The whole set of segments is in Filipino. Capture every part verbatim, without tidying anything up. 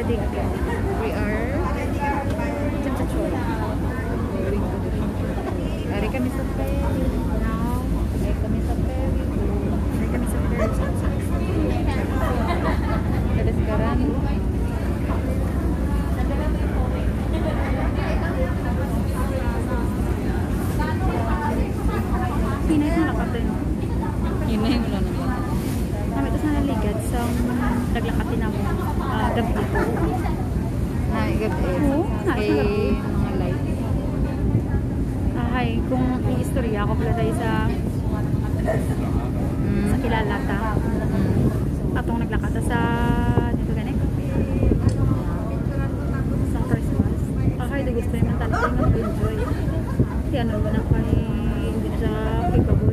heading again. We are Chachachol. Going to the shop. Dari kami sa ferry. Now, dari kami sa ferry. Dari kami sa ferry. Jadi sekarang Pinay na nakapin. Pinay mo lang naman. Kami ito sa naligad sa naglakatin na mo. Uh, gabi ito. Na, gabi. Oo, kay mga light. Ahay, kung i-istorya ako pala tayo sa mm. sa Kilalata. Mm. Atong naglakata sa dito gani. Sa Christmas. Ahay, di gusto naman talaga mag-enjoy. Kasi ano ba na kay hindi na siya capable.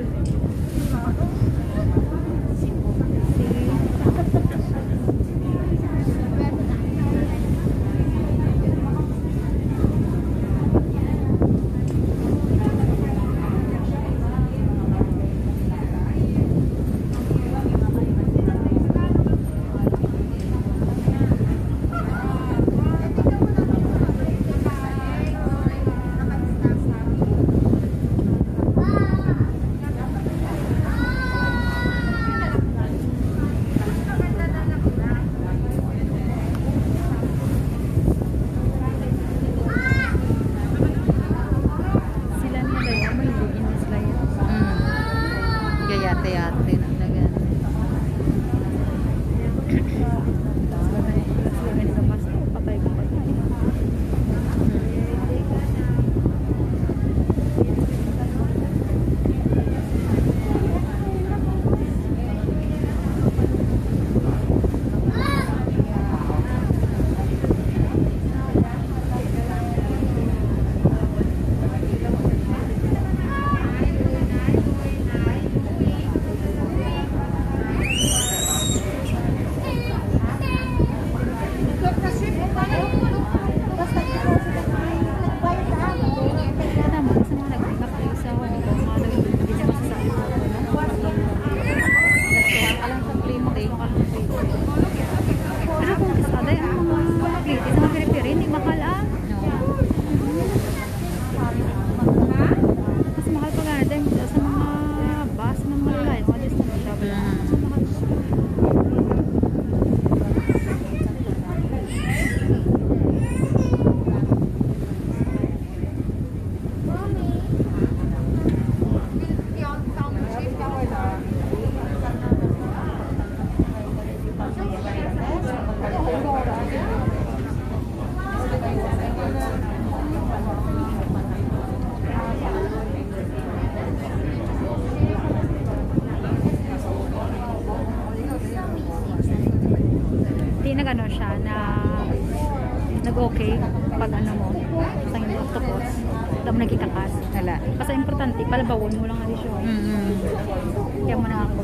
Yate-yate na talaga. Patay ko patay. Nag-ano siya na nag-okay pag ano mo sa hindi octopus tapos nagkikakas wala kasi importante palabawon mo lang ali siya mm-hmm. Kaya mo na ako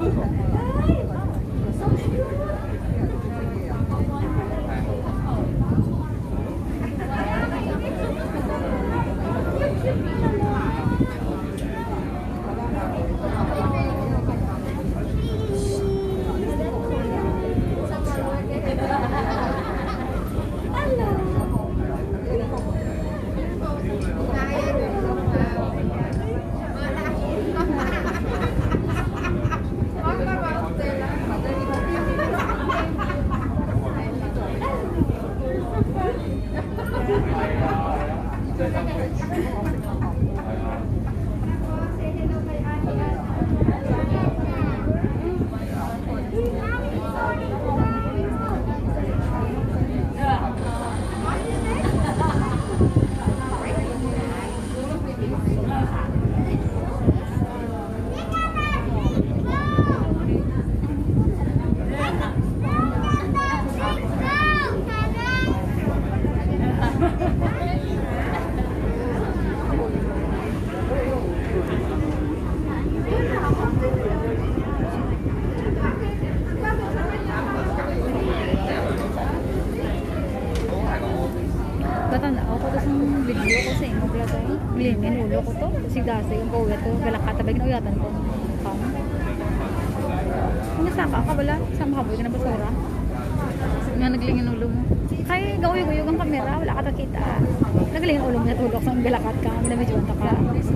Minulo ko to. Sigdasa yung kauya to. Galakatabay na uyatan ko. Kung nasaka ka wala? Isang makaboy ka na basura? Nga naglingin ulo mo. Kay gawin-gawin ang kamera, wala ka nakita. Nagaling ang ulo mo natulog sa galakat ka, ang medyo banta ka.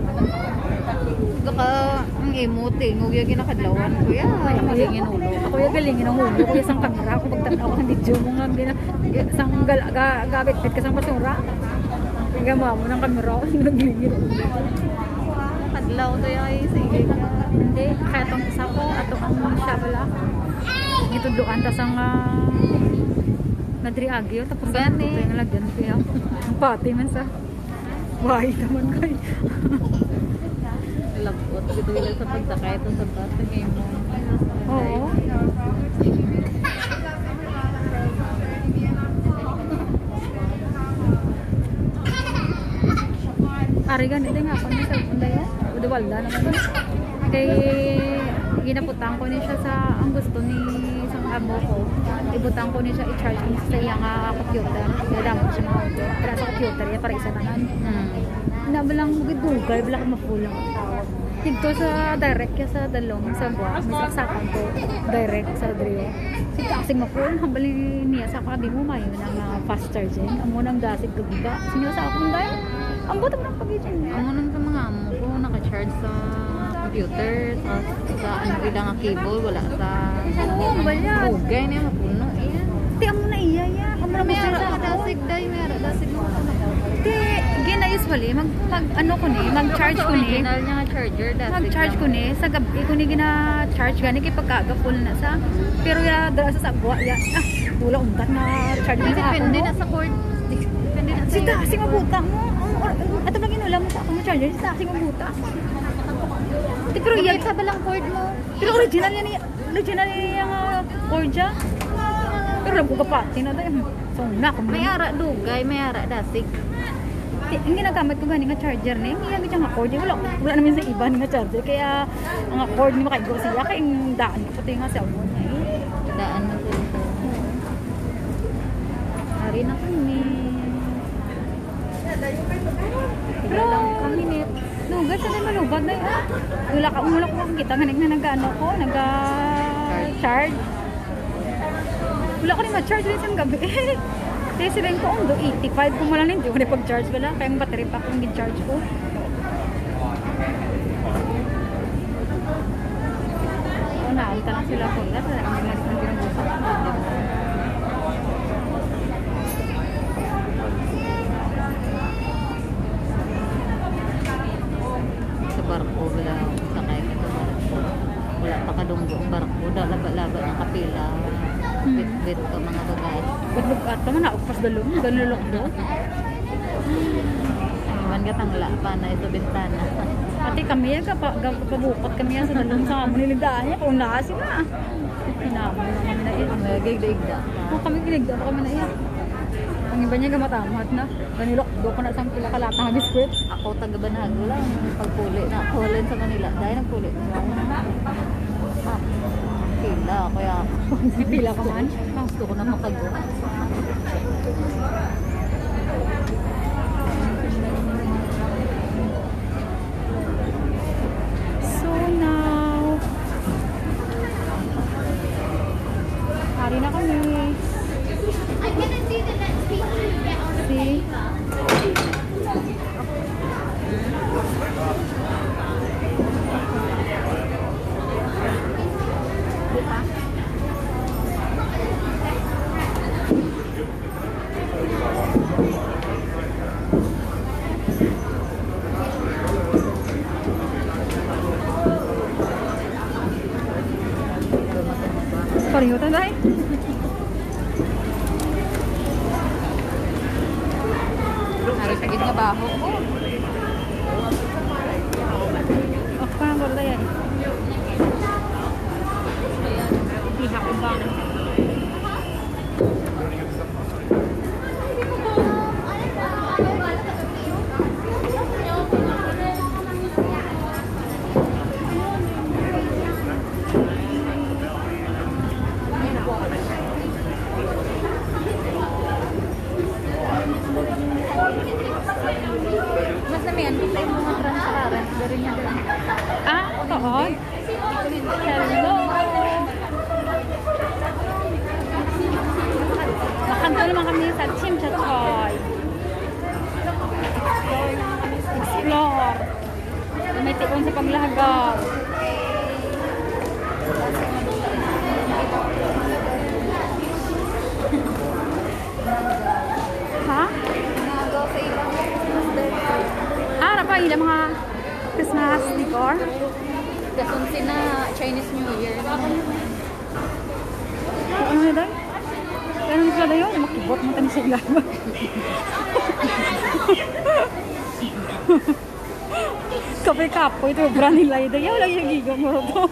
Baka ang emote, ngugya ginakadlawan ko ya. Naglingin ulo. Ako yung galingin ang ulo ko isang kamera ako pagtanaw ko ng video mo nga gina isang gal ga, gabit-bit ka sa basura. Gama mo ng kamera ko naglingin ulo. Kadlaw tayo ay sige ka. Hindi, kaya itong isa ko, ato ang siya pala. Itudluan, tas ang uh, nadriagyo, tapos Gani. ang yung lagyan kaya. Ang pati man sa wahi naman kayo. Labot, gito lang sa pagsakay ito sa bus. Ngayon mo. Oo. Ari ganito nga ako na sa bunda yan. Udawalda naman. Kay ginaputang ko niya siya sa ang gusto ni isang amo ko. Ibutang ko niya siya i-charge niya sa iyang uh, computer. Nadamo ko siya mga auto. Para sa computer niya para isa tanan. Hmm. Nabalang magidugay, wala ka mapulang. Higto sa direct ya sa dalong sa buwan. May saksakan ko direct sa Drio. Si kasing mapul, hambal niya sa kadi mo mayo ng uh, fast charging. Amo nang dasig kagiga. Sinyo sa akong dahil. Ang buto mo ng pag-charge niya. Ang unang sa mga amo ko, naka-charge sa computer, sa, sa ano ilang nga cable, wala sa... Oo, bayan. Bugay niya, mapuno. Iyan. Ti, amo na iya ya. Amo na May masaya ara sa ka ako. dasig, day. May ara dasig mo. Ti, gina usually, mag, mag ano ko ni, mag-charge ko ni. Original niya nga charger, dasig Mag-charge ko ni, sa gabi ko ni gina-charge gani kay pagkaga full na sa. Pero ya, dala sa sagwa, ya, ah, wala untat na charge na sa ako Depende mo. na sa cord. Depende na sa Si Taxi mabuta mo. Ato lang inulam mo sa akong charger, si Taxi mabuta. Ti, pero Pero yan, sa balang cord mo. pero original yan, ni- original yan yung uh, cord dya. Pero alam ko kapati na tayo. So, na, kung May ara dugay, may ara dasig. ang ginagamit ko gani nga charger ni, may gamit yung cord. Wala, wala naman sa iba ni nga charger. Kaya, ang cord ni makaigo siya. Kaya, yung daan ko pati nga cellphone niya eh. Daan na to. Hari na kami. Pero, kaminit. Lugat sa tayo malubad na yun. Wala ka, wala ko makikita. Nga na nag-ano ko, nag-charge. Wala ko rin ma-charge rin sa gabi. Kaya sila ko, oh, eighty-five kung wala na hindi ko na pag-charge wala. Kaya yung battery pack yung gin-charge ko. O, naunta lang sila ko. Wala talaga ang ginagawa ng ginagawa. Sa barko, wala sakay ka sa barko. Wala pa kadunggo ang barko. Laba-laba ng kapila. Bit-bit ka mga bagay. Ba't at naman naugpas dalong, ganulok do. Iman ka tangla pa na ito bintana. Ate kami yan, kapabukot kami yan sa dalong sa kamo nilidaan niya. Kung nasi na. Hinamon na kami na iyan. Nagigda-igda. Kung kami kinigda pa kami na iyan. Ang iba niya gamatamat na. Ganulok do ko na isang pila kalatang na biskwit. Ako taga-Banago lang. Pagpuli na ako ulit sa Manila. Dahil nagpuli. Ah, pila. Kaya ako. Pila ka man. Gusto ko na makago. So now, hari na kami. See? Pareho tayo ba eh? Hari sa gitna baho. Ako pa nang wala yan. Iha ko ba? Mas namihan ko tayo mga transparent. Dari niya din. Ah, totoo? Hello! naman kami sa Chimchachoy. Explore. May tikon sa paglagaw. Ha? Nagaw sa ilang Christmas decor. Ah, ano pa ilang mga Christmas decor? Kasunsi na Chinese New Year. Ano na daw? Ganun sila daw yun? Makibot mo tayo sa ilalim. Kape-kapo ito. Brand nila ito. Yaw lang yung gigaw mo ito.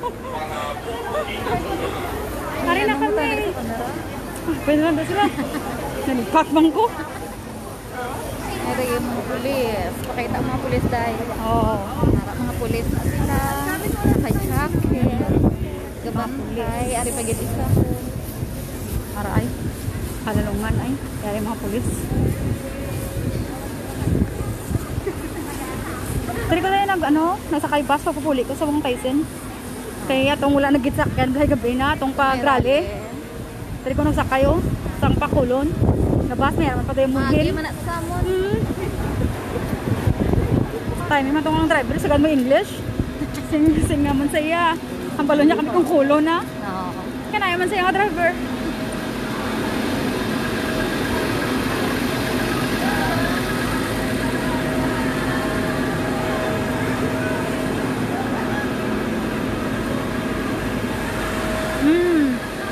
Hari na kami. Pwede lang daw sila. Nalipat bang ko? Ito yung mga pulis. Pakita ang mga pulis dahil. Oo. Harap mga pulis na sila. Naka-jacket. Gabantay. Ari pa gid isa. Para ay. Halalungan ay. Yari mga pulis. Tari ko na yun nag ano. Nasakay bus. Pagpupuli ko sa mga Tyson. Kaya itong wala nag-gitsakyan. Dahil gabi na. Itong pag-rally. Tari ko nagsakay oh. Sang pakulon. Nabas na yan. Patay mo Magi hill. man na sa samon. Hmm. Tayo may matong ang driver. Sagad mo English. Sing, sing naman sa iya. Ang balon niya kami kung kulo na. Oo. Kaya naman sa iya nga driver. Hmm.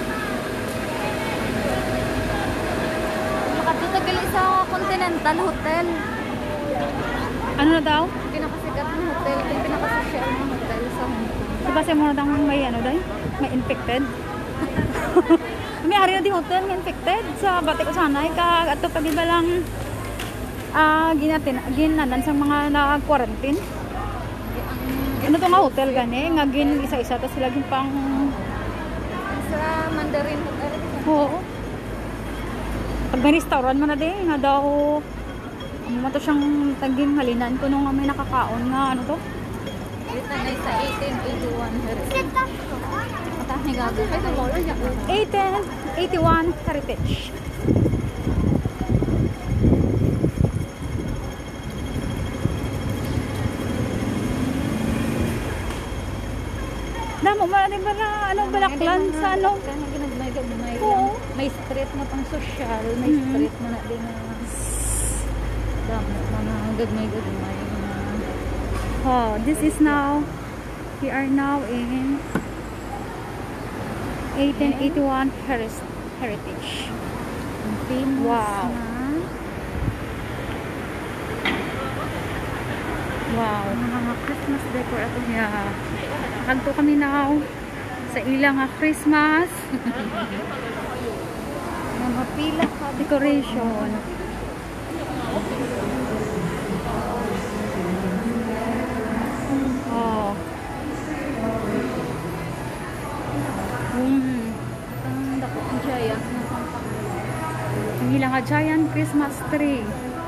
Makatutagali sa Continental Hotel. Ano na daw? Pinakasikat ng hotel. Yung pinakasosyal ng hotel sa Hong Kong. Diba siya muna daw may ano daw? May infected? May hari na di hotel may infected. Sa bati ko sanay ka ato pag iba lang ah ginatin ginanan sa mga na-quarantine. Ano to nga hotel gani? Nga gin isa-isa tas sila gin pang Sa Mandarin Hotel. oo. Pag may restaurant man na din, nga daw ano man to siyang taging halinan ko nung may nakakaon nga ano to? Dito na sa eighteen eighty-one heritage. Matahing gago. Ay, sa wala niya. eighteen eighty-one Heritage. Damo man din ba na ano balaklan sa ano? Kaya na ginagmay may Oo. may street na pang social, may Mhm. street na na din na damo mga gagmay-gagmay. Oh, this is now we are now in eighteen eighty-one Heris- Heritage. Ang famous Wow. na Wow. mga Christmas decor ato. Yeah. Nakagto kami now sa ilang nga Christmas Na mapila ka decoration. Oh. Mm. ang dako ang giant na Ang ilang nga giant Christmas tree.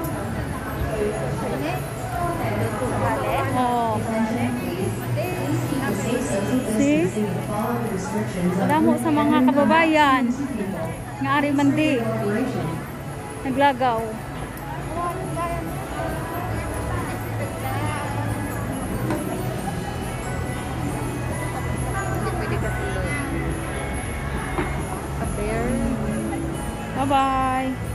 Oh. See? Alam mo sa mga kababayan nga ari mandi naglagaw. hindi pwede ka tuloy. A bear. Bye-bye.